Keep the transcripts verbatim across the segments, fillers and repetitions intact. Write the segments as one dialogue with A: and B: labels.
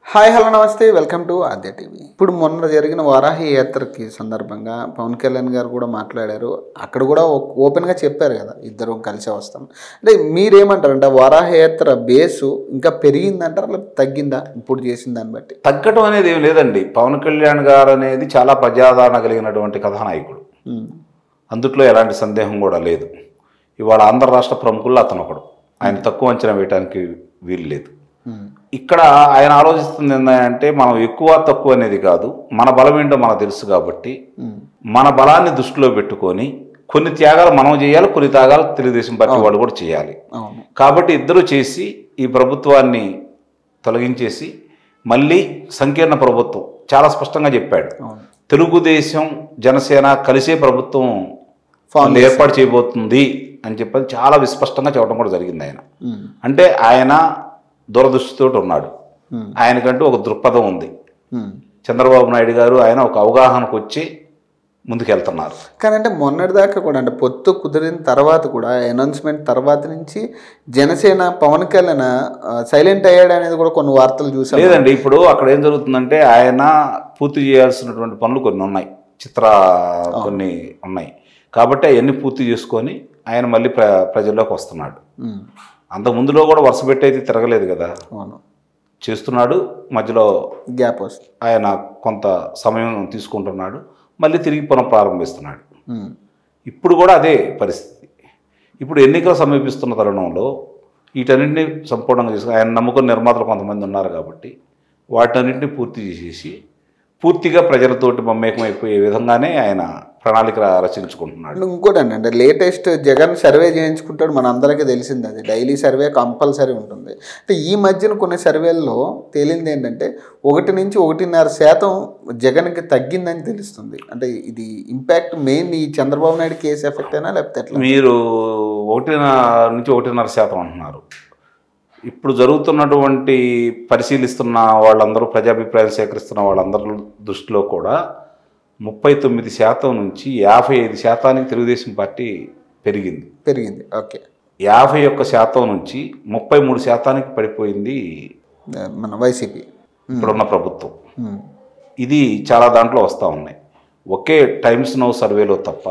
A: Hi hello namaste welcome to Aadya TV. ఇప్పుడు మొన్న జరిగిన వారాహి యాత్రకి సందర్భంగా పవన్ కళ్యాణ్ గారు కూడా మాట్లాడారు. అక్కడ కూడా ఓపెన్గా చెప్పారు కదా, ఇద్దరు కలిసి వస్తాం. అంటే మీరేమంటారు? అంటే వారాహి యాత్ర బేసు ఇంకా పెరిగిందంటారా లేకపోతే తగ్గిందా ఇప్పుడు చేసిన దాన్ని బట్టి?
B: తగ్గటం అనేది ఏం లేదండి. పవన్ కళ్యాణ్ గారు అనేది చాలా ప్రజాదరణ కలిగినటువంటి కథానాయకుడు, అందుట్లో ఎలాంటి సందేహం కూడా లేదు. ఇవాళ ఆంధ్ర రాష్ట్ర ప్రముఖుల్లో అతను ఒకడు. ఆయన తక్కువ అంచనా వేయడానికి వీలు లేదు. ఇక్కడ ఆయన ఆలోచిస్తుంది ఏంటంటే మనం ఎక్కువ తక్కువ అనేది కాదు, మన బలం ఏంటో మనకు తెలుసు కాబట్టి మన బలాన్ని దృష్టిలో పెట్టుకొని కొన్ని త్యాగాలు మనం చేయాలి, కొన్ని త్యాగాలు తెలుగుదేశం పార్టీ వాళ్ళు కూడా చేయాలి. కాబట్టి ఇద్దరు చేసి ఈ ప్రభుత్వాన్ని తొలగించేసి మళ్ళీ సంకీర్ణ ప్రభుత్వం చాలా స్పష్టంగా చెప్పాడు. తెలుగుదేశం జనసేన కలిసే ప్రభుత్వం ఏర్పాటు చేయబోతుంది అని చెప్పని చాలా విస్పష్టంగా చెప్పడం కూడా జరిగింది. ఆయన అంటే ఆయన దూరదృష్టితో ఉన్నాడు. ఆయనకంటూ ఒక దృక్పథం ఉంది. చంద్రబాబు నాయుడు గారు ఆయన ఒక అవగాహనకు వచ్చి ముందుకెళ్తున్నారు.
A: కానీ అంటే మొన్నటిదాకా కూడా అంటే పొత్తు కుదిరిన తర్వాత కూడా అనౌన్స్మెంట్ తర్వాత నుంచి జనసేన పవన్ కళ్యాణ్ సైలెంట్ అయ్యాడు అనేది కూడా కొన్ని వార్తలు చూసాం.
B: లేదండి, ఇప్పుడు అక్కడ ఏం జరుగుతుందంటే ఆయన పూర్తి చేయాల్సినటువంటి పనులు కొన్ని ఉన్నాయి, చిత్ర కొన్ని ఉన్నాయి. కాబట్టి అవన్నీ పూర్తి చేసుకొని ఆయన మళ్ళీ ప్ర ప్రజల్లోకి వస్తున్నాడు. అంత ముందులో కూడా వరుస పెట్టి అయితే తిరగలేదు కదా, చేస్తున్నాడు. మధ్యలో
A: గ్యాప్ వస్తుంది,
B: ఆయన కొంత సమయం తీసుకుంటున్నాడు, మళ్ళీ తిరిగి పునః ప్రారంభిస్తున్నాడు. ఇప్పుడు కూడా అదే పరిస్థితి. ఇప్పుడు ఎన్నికలు సమీపిస్తున్న తరుణంలో వీటన్నింటినీ సంపూర్ణంగా చేసుకుని ఆయన నమ్ముకున్న నిర్మాతలు కొంతమంది ఉన్నారు కాబట్టి వాటన్నింటినీ పూర్తి చేసేసి పూర్తిగా ప్రజలతోటి మమేకం అయిపోయే విధంగానే ఆయన ప్రణాళిక రచించుకుంటున్నాడు.
A: ఇంకోటి అండి, అంటే లేటెస్ట్ జగన్ సర్వే చేయించుకుంటాడు, మన అందరికీ తెలిసింది. అది డైలీ సర్వే కంపల్సరీ ఉంటుంది. అంటే ఈ మధ్యన కొన్ని సర్వేల్లో తేలింది ఏంటంటే ఒకటి నుంచి ఒకటిన్నర శాతం జగన్కి తగ్గిందని తెలుస్తుంది. అంటే ఇది ఇంపాక్ట్ మెయిన్ ఈ చంద్రబాబు నాయుడు కేసు ఎఫెక్ట్ అయినా లేకపోతే ఎట్లా?
B: మీరు ఒకటిన్నర నుంచి ఒకటిన్నర శాతం అంటున్నారు. ఇప్పుడు జరుగుతున్నటువంటి పరిశీలిస్తున్న వాళ్ళందరూ, ప్రజాభిప్రాయం సేకరిస్తున్న వాళ్ళందరి దృష్టిలో కూడా ముప్పై తొమ్మిది శాతం నుంచి యాభై ఐదు శాతానికి తెలుగుదేశం పార్టీ పెరిగింది
A: పెరిగింది ఓకే.
B: యాభై ఒక్క శాతం నుంచి ముప్పై మూడు శాతానికి పడిపోయింది
A: మన వైసీపీ
B: ఇప్పుడున్న ప్రభుత్వం. ఇది చాలా దాంట్లో వస్తూ ఉన్నాయి. ఒకే టైమ్స్ నౌ సర్వేలో తప్ప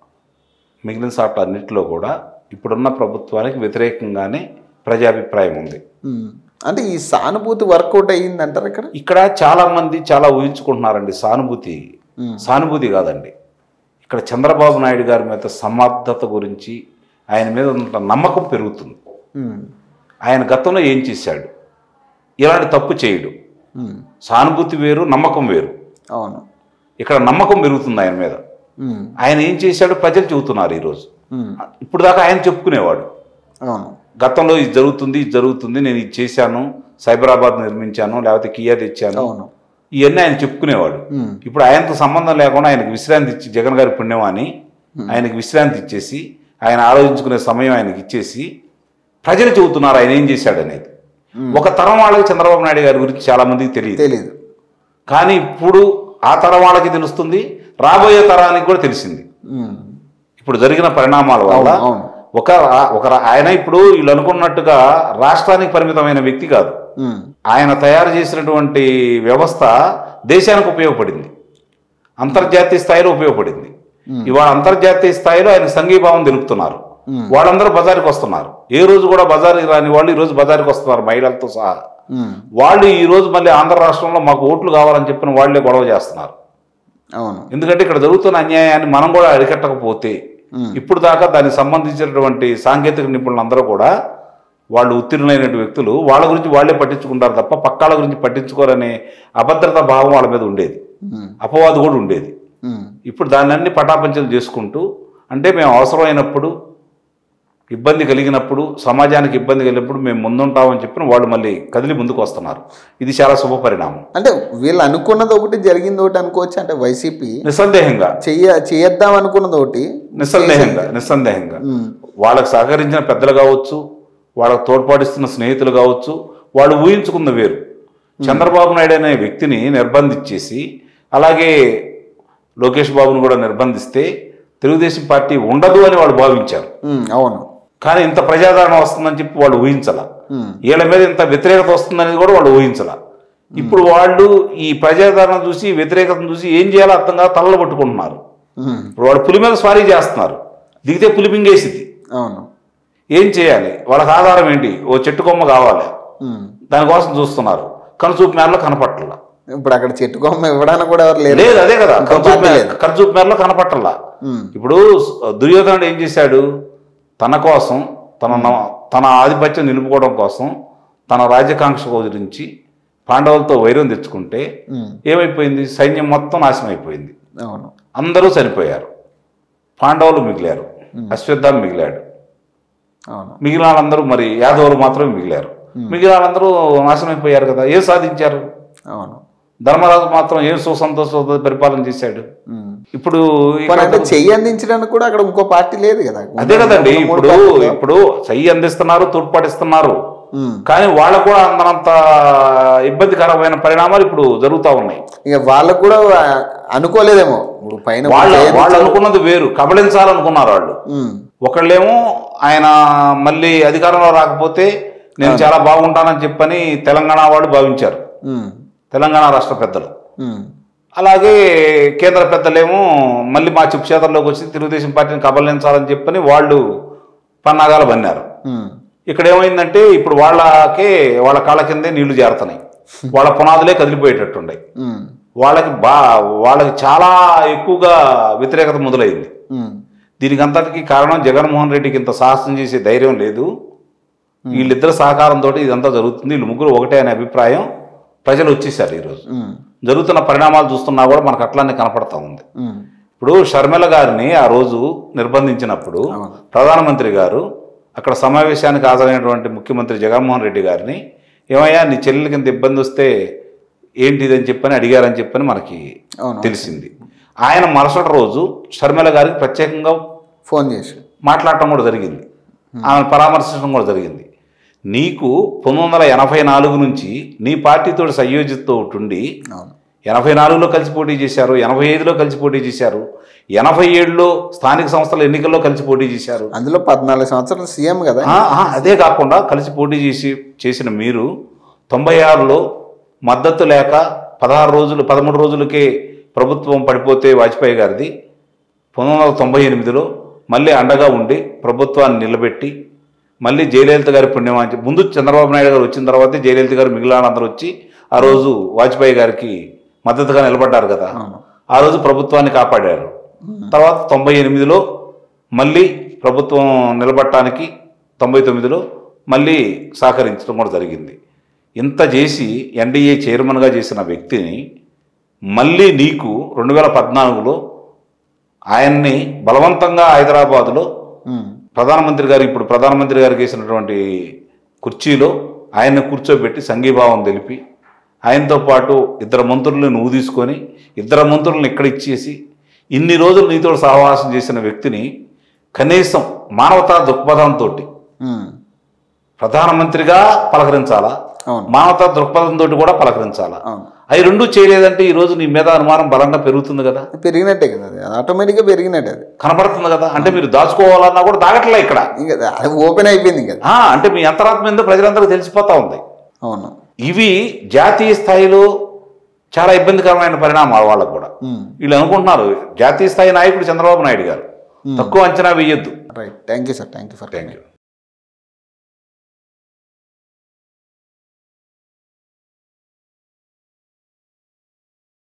B: మిగిలిన సార్లు అన్నింటిలో కూడా ఇప్పుడున్న ప్రభుత్వానికి వ్యతిరేకంగానే ప్రజాభిప్రాయం ఉంది.
A: అంటే ఈ సానుభూతి వర్కౌట్ అయ్యింది అంటారు. ఇక్కడ
B: ఇక్కడ చాలా మంది చాలా ఊహించుకుంటున్నారండి. సానుభూతి సానుభూతి కాదండి. ఇక్కడ చంద్రబాబు నాయుడు గారి మీద సమర్థత గురించి, ఆయన మీద ఉన్న నమ్మకం పెరుగుతుంది. ఆయన గతంలో ఏం చేశాడు, ఇలాంటి తప్పు చేయడు. సానుభూతి వేరు, నమ్మకం వేరు.
A: అవును,
B: ఇక్కడ నమ్మకం పెరుగుతుంది ఆయన మీద. ఆయన ఏం చేశాడు ప్రజలు చెబుతున్నారు ఈరోజు. ఇప్పుడు దాకా ఆయన చెప్పుకునేవాడు,
A: అవును
B: గతంలో ఇది జరుగుతుంది, ఇది జరుగుతుంది, నేను ఇది చేశాను, సైబరాబాద్ నిర్మించాను, లేకపోతే కియా తెచ్చాను, ఇవన్నీ ఆయన చెప్పుకునేవాడు. ఇప్పుడు ఆయనతో సంబంధం లేకుండా ఆయనకు విశ్రాంతి ఇచ్చి, జగన్ గారి పుణ్యం అని ఆయనకు విశ్రాంతి ఇచ్చేసి, ఆయన ఆలోచించుకునే సమయం ఆయనకి ఇచ్చేసి ప్రజలు చెబుతున్నారు ఆయన ఏం చేశాడు అనేది. ఒక తరం వాళ్ళకి చంద్రబాబు నాయుడు గారి గురించి చాలా మందికి తెలియదు
A: తెలియదు
B: కానీ ఇప్పుడు ఆ తరం వాళ్ళకి తెలుస్తుంది, రాబోయే తరానికి కూడా తెలిసింది. ఇప్పుడు జరిగిన పరిణామాల వల్ల ఒక ఒక ఆయన ఇప్పుడు వీళ్ళు అనుకున్నట్టుగా రాష్ట్రానికి పరిమితమైన వ్యక్తి కాదు. ఆయన తయారు చేసినటువంటి వ్యవస్థ దేశానికి ఉపయోగపడింది, అంతర్జాతీయ స్థాయిలో ఉపయోగపడింది. ఇవాళ అంతర్జాతీయ స్థాయిలో ఆయన సంఘీభావం తెలుపుతున్నారు. వాళ్ళందరూ బజారుకి వస్తున్నారు. ఏ రోజు కూడా బజారుకి రాని వాళ్ళు ఈ రోజు బజారుకి వస్తున్నారు, మహిళలతో సహా. వాళ్ళు ఈ రోజు మళ్ళీ ఆంధ్ర రాష్ట్రంలో మాకు ఓట్లు కావాలని చెప్పిన వాళ్లే గొడవ చేస్తున్నారు. ఎందుకంటే ఇక్కడ జరుగుతున్న అన్యాయాన్ని మనం కూడా అరికట్టకపోతే, ఇప్పుడు దాకా దానికి సంబంధించినటువంటి సాంకేతిక నిపుణులు అందరూ కూడా వాళ్ళు ఉత్తీర్ణులైన వ్యక్తులు, వాళ్ళ గురించి వాళ్ళే పట్టించుకుంటారు తప్ప పక్కాల గురించి పట్టించుకోరనే అభద్రతా భావం వాళ్ళ మీద ఉండేది, అపవాదు కూడా ఉండేది. ఇప్పుడు దాన్ని అన్ని పటాపంచలు చేసుకుంటూ, అంటే మేము అవసరమైనప్పుడు, ఇబ్బంది కలిగినప్పుడు, సమాజానికి ఇబ్బంది కలిగినప్పుడు మేము ముందుంటామని చెప్పిన వాళ్ళు మళ్ళీ కదిలి ముందుకు వస్తున్నారు. ఇది చాలా శుభ పరిణామం.
A: అంటే వీళ్ళు అనుకున్నది ఒకటి, జరిగింది ఒకటి అనుకోవచ్చు. అంటే వైసీపీ
B: నిస్సందేహంగా
A: చెయ్య చేద్దాం అనుకున్నది ఒకటి,
B: నిస్సందేహంగా నిస్సందేహంగా వాళ్ళకు సహకరించిన పెద్దలు కావచ్చు, వాళ్ళకు తోడ్పాటిస్తున్న స్నేహితులు కావచ్చు, వాళ్ళు ఊహించుకున్న వేరు. చంద్రబాబు నాయుడు అనే వ్యక్తిని నిర్బంధించేసి, అలాగే లోకేష్ బాబును కూడా నిర్బంధిస్తే తెలుగుదేశం పార్టీ ఉండదు అని వాళ్ళు భావించారు.
A: అవును,
B: కానీ ఇంత ప్రజాదరణ వస్తుందని చెప్పి వాళ్ళు ఊహించాల. వీళ్ళ మీద ఇంత వ్యతిరేకత వస్తుందనేది కూడా వాళ్ళు ఊహించాల. ఇప్పుడు వాళ్ళు ఈ ప్రజాదరణ చూసి వ్యతిరేకతను చూసి ఏం చేయాలో అర్థం కాదు తలలు పట్టుకుంటున్నారు. ఇప్పుడు వాళ్ళు పులి మీద స్వారీ చేస్తున్నారు, దిగితే పులి మింగేసింది.
A: అవును,
B: ఏం చేయాలి? వాళ్ళకి ఆధారం ఏంటి? ఓ చెట్టు కొమ్మ కావాలి, దానికోసం చూస్తున్నారు. కనుచూపు మేరలో కనపట్ల.
A: ఇప్పుడు అక్కడ చెట్టు కొమ్మ ఇవ్వడానికి కూడా ఎవరు
B: లేదు. అదే కదా, కనుచూపు మేరలో కనపట్ల. ఇప్పుడు దుర్యోధనుడు ఏం చేశాడు? తన కోసం, తన తన ఆధిపత్యం నిలుపుకోవడం కోసం, తన రాజ్యకాంక్ష గురించి పాండవులతో వైరం తెచ్చుకుంటే ఏమైపోయింది? సైన్యం మొత్తం నాశనం అయిపోయింది.
A: అవును,
B: అందరూ చనిపోయారు, పాండవులు మిగిలారు, అశ్వత్థామ మిగిలాడు.
A: అవును,
B: మిగిలిన వాళ్ళందరూ మరి యాదవులు మాత్రమే మిగిలారు. మిగిలిన వాళ్ళందరూ నాశనం అయిపోయారు కదా. ఏం సాధించారు?
A: అవును,
B: ధర్మరాజు మాత్రం ఏం సుసంతోష పరిపాలన చేశాడు. ఇప్పుడు
A: చెయ్యి అందించడానికి కూడా అక్కడ ఇంకో పార్టీ లేదు కదా.
B: అదే కదండి, ఇప్పుడు ఇప్పుడు చెయ్యి అందిస్తున్నారు, తోడ్పాటిస్తున్నారు, కానీ వాళ్ళకు కూడా అంతనంత ఇబ్బందికరమైన పరిణామాలు ఇప్పుడు జరుగుతూ ఉన్నాయి.
A: ఇక వాళ్ళకు కూడా అనుకోలేదేమో. ఇప్పుడు పైన
B: వాళ్ళు వాళ్ళు అనుకున్నది వేరు, కబళించాలనుకున్నారు వాళ్ళు. ఒకళ్ళేమో ఆయన మళ్ళీ అధికారంలో రాకపోతే నేను చాలా బాగుంటానని చెప్పని తెలంగాణ వాళ్ళు భావించారు, తెలంగాణ రాష్ట్ర పెద్దలు. అలాగే కేంద్ర పెద్దలేమో మళ్ళీ మా చెప్పు చేతల్లోకి వచ్చి తెలుగుదేశం పార్టీని కబళించాలని చెప్పని వాళ్ళు పన్నాగాలు పన్నారు. ఇక్కడ ఏమైందంటే ఇప్పుడు వాళ్ళకే వాళ్ళ కాళ్ళ కిందే నీళ్లు చేరుతున్నాయి, వాళ్ళ పునాదులే కదిలిపోయేటట్టున్నాయి. వాళ్ళకి బా వాళ్ళకి చాలా ఎక్కువగా వ్యతిరేకత మొదలైంది. దీనికి అంతటికి కారణం జగన్మోహన్ రెడ్డికి ఇంత సాహసం చేసే ధైర్యం లేదు. వీళ్ళిద్దరు సహకారంతో ఇదంతా జరుగుతుంది, వీళ్ళు ముగ్గురు ఒకటే అనే అభిప్రాయం ప్రజలు వచ్చేసారు. ఈరోజు జరుగుతున్న పరిణామాలు చూస్తున్నా కూడా మనకు అట్లానే కనపడతా ఉంది. ఇప్పుడు షర్మిల గారిని ఆ రోజు నిర్బంధించినప్పుడు ప్రధానమంత్రి గారు అక్కడ సమావేశానికి హాజరైనటువంటి ముఖ్యమంత్రి జగన్మోహన్ రెడ్డి గారిని ఏమయ్యా నీ చెల్లెలకి ఇంత ఇబ్బంది వస్తే ఏంటిదని చెప్పని అడిగారని చెప్పని మనకి తెలిసింది. ఆయన మరుసటి రోజు షర్మిల గారికి ప్రత్యేకంగా
A: ఫోన్ చేసి మాట్లాడటం
B: కూడా జరిగింది, ఆమెను పరామర్శించడం కూడా జరిగింది. నీకు పంతొమ్మిది వందల ఎనభై నాలుగు నుంచి నీ పార్టీతో సంయోజితతో ఉండి ఎనభై నాలుగులో కలిసి పోటీ చేశారు, ఎనభై ఐదులో కలిసి పోటీ చేశారు, ఎనభై ఏడులో స్థానిక సంస్థల ఎన్నికల్లో కలిసి పోటీ చేశారు.
A: అందులో పద్నాలుగు సంవత్సరాలు సీఎం కదా.
B: అదే కాకుండా కలిసి పోటీ చేసి చేసిన మీరు తొంభై ఆరులో మద్దతు లేక పదహారు రోజులు పదమూడు రోజులకే ప్రభుత్వం పడిపోతే వాజ్పేయి గారిది పంతొమ్మిది వందల తొంభై ఎనిమిదిలో మళ్ళీ అండగా ఉండి ప్రభుత్వాన్ని నిలబెట్టి మళ్ళీ జయలలిత గారి పుణ్యమాంచి ముందు చంద్రబాబు నాయుడు గారు వచ్చిన తర్వాతే జయలలిత గారు మిగిలిన అందరూ వచ్చి ఆ రోజు వాజ్పేయి గారికి మద్దతుగా నిలబడ్డారు కదా. ఆ రోజు ప్రభుత్వాన్ని కాపాడారు. తర్వాత తొంభై ఎనిమిదిలో మళ్ళీ ప్రభుత్వం నిలబడటానికి తొంభై తొమ్మిదిలో మళ్ళీ సహకరించడం కూడా జరిగింది. ఇంత చేసి ఎన్డీఏ చైర్మన్గా చేసిన వ్యక్తిని మళ్ళీ నీకు రెండు వేల పద్నాలుగులో ఆయన్ని బలవంతంగా హైదరాబాదులో ప్రధానమంత్రి గారు ఇప్పుడు ప్రధానమంత్రి గారికి వేసినటువంటి కుర్చీలో ఆయన్ని కూర్చోబెట్టి సంఘీభావం తెలిపి ఆయనతో పాటు ఇద్దరు మంత్రులను నువ్వు తీసుకొని ఇద్దరు మంత్రులను ఇక్కడ ఇచ్చేసి ఇన్ని రోజులు నీతో సహవాసం చేసిన వ్యక్తిని కనీసం మానవతా దృక్పథంతో ప్రధానమంత్రిగా పలకరించాలా, మానవతా దృక్పథంతో కూడా పలకరించాలా. అవి రెండు చేయలేదంటే ఈ రోజు నీ మీద అనుమానం బలంగా పెరుగుతుంది కదా.
A: పెరిగినట్టే కదా, ఆటోమేటిక్గా పెరిగినట్టే అది
B: కనపడుతుంది కదా. అంటే మీరు దాచుకోవాలన్నా కూడా దాగట్లే, ఇక్కడ
A: ఓపెన్ అయిపోయింది కదా.
B: అంటే మీ అంతరాత్మ ఏందో ప్రజలందరికీ తెలిసిపోతా ఉంది.
A: అవును,
B: ఇవి జాతీయ స్థాయిలో చాలా ఇబ్బందికరమైన పరిణామాలు వాళ్ళకు కూడా. వీళ్ళు అనుకుంటున్నారు జాతీయ స్థాయి నాయకుడు చంద్రబాబు నాయుడు గారు, తక్కువ అంచనా వేయొద్దు.
A: Right, thank you sir, thank you for
B: thank you.